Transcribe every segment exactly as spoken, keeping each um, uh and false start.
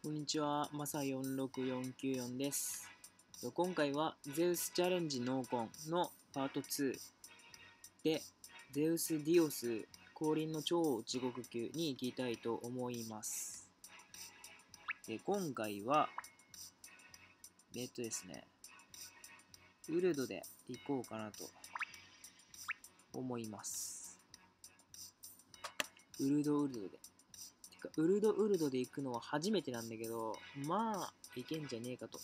こんにちは、マサよんろくよんきゅうよんです。今回はゼウスチャレンジノーコンのパートツーで、ゼウスディオス降臨の超地獄級に行きたいと思います。で今回は、えっとですね、ウルドで行こうかなと思います。ウルドウルドで。てか、ウルドウルドで行くのは初めてなんだけど、まあ、いけんじゃねえかと。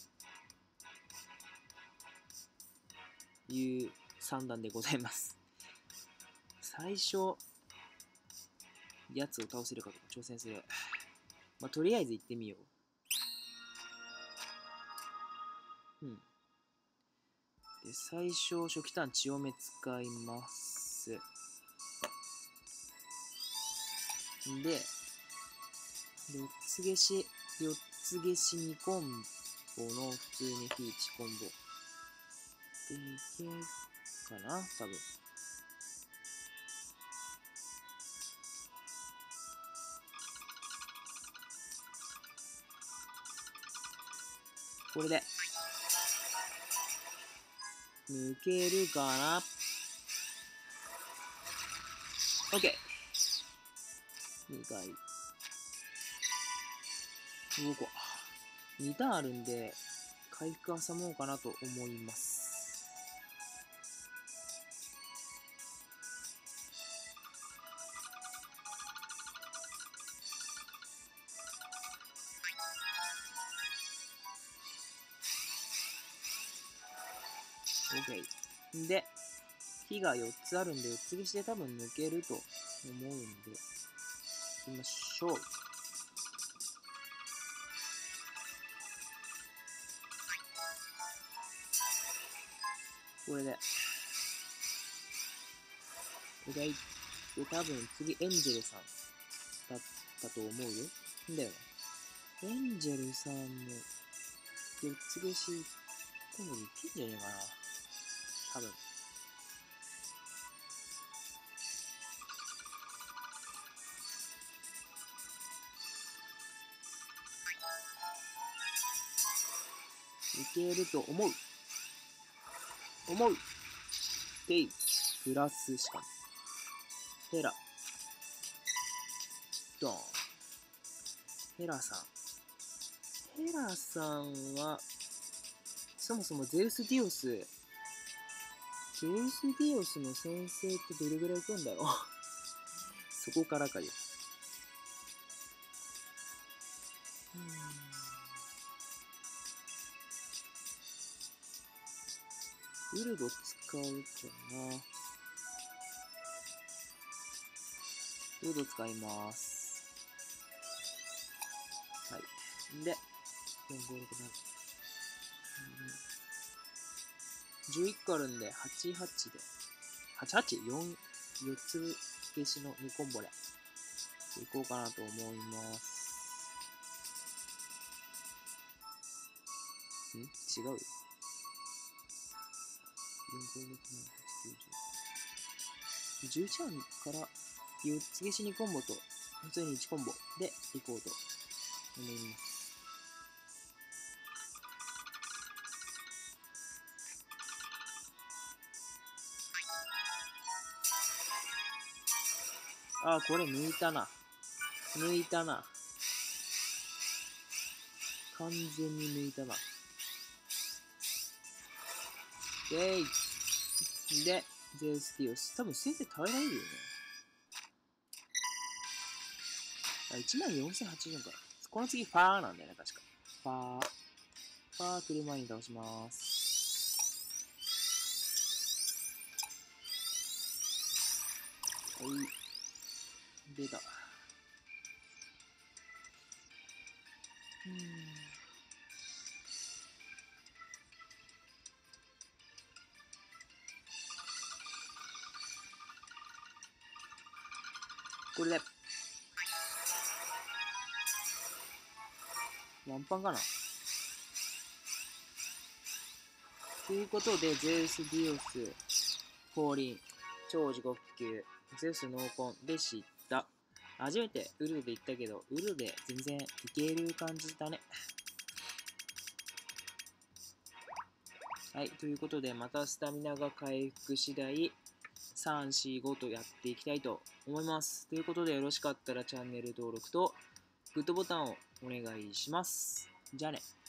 いう算段でございます。最初、やつを倒せるかとか挑戦する。まあ、とりあえず行ってみよう。うん。で、最初、初期ターン血を目使います。で、よっつ消し、よっつ消しにコンボの普通にフィーチコンボ。で、いけるかな多分。これで、抜けるかな ?OK。にかい。動こう。にターンあるんで、回復挟もうかなと思います。OK。で、火がよっつあるんで、よっつ消しで多分抜けると思うんで、行きましょう。これで。OK。で、多分次エンジェルさんだったと思うよ。んだよね。エンジェルさんのよっつ消し、多分いけんじゃねえかな。多分。いけると思う。思う。でい。プラスしかも。ヘラ。ドーン。ヘラさん。ヘラさんは、そもそもゼウスディオス、ゼウスディオスの先生ってどれぐらい行くんだろうそこからかよ。うーん。ウルド使うかな。ウルド使います。はい。で、よん、ご、ろく、なな。じゅういっこあるんで、はち、はちで。はち、はち?よん、よっつ消しのにコンボで。いこうかなと思います。ん違うよ。よん、ご、ろく、なな、はち、きゅう、じゅう。じゅういち案からよっつ消しにコンボと、普通にいちコンボでいこうと思います。あー、これ抜いたな。抜いたな。完全に抜いたな。でーい。で、ゼウスディオス。多分先生耐えられるよね。あ、いちまんよんせんはちじゅうか。この次ファーなんだよね、確か。ファー。ファー来る前に倒します。はい。出た。うーん。これで。ワンパンかなということで、ゼウス、ディオス、降臨、超地獄級、ゼウス、ノーコンでした。 初めてウルドで行ったけど、ウルドで全然いける感じだね。はい、ということで、またスタミナが回復次第、さん、よん、ごとやっていきたいと思います。ということで、よろしかったらチャンネル登録とグッドボタンをお願いします。じゃあね。